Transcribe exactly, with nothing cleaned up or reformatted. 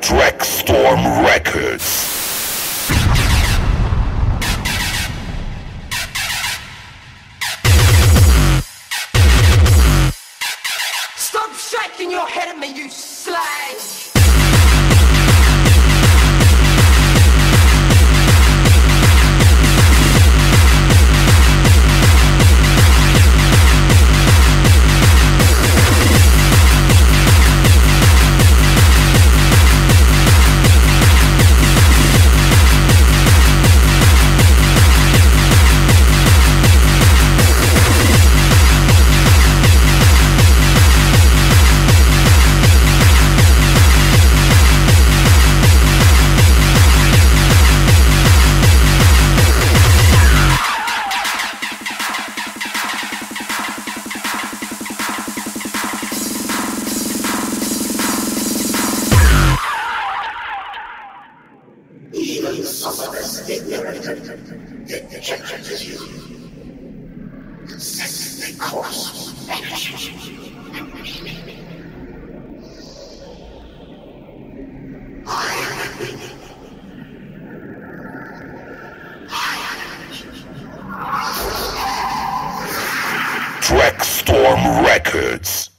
Trackstorm Records. Stop shaking your head at me, you slag! Even some of us ignorant that the judgment is you. Incessantly coarse energy and meaning. I am a meaning. I am a Trackstorm Records.